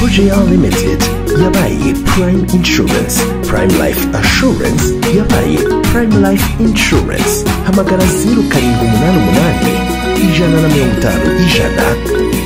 Koja Limited yabaye Prime Insurance, Prime Life Assurance yabaye Prime Life Insurance. Hamagara 0788 150 100